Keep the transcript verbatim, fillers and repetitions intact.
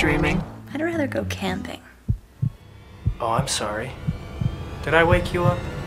dreaming? I'd rather go camping. Oh, I'm sorry. Did I wake you up?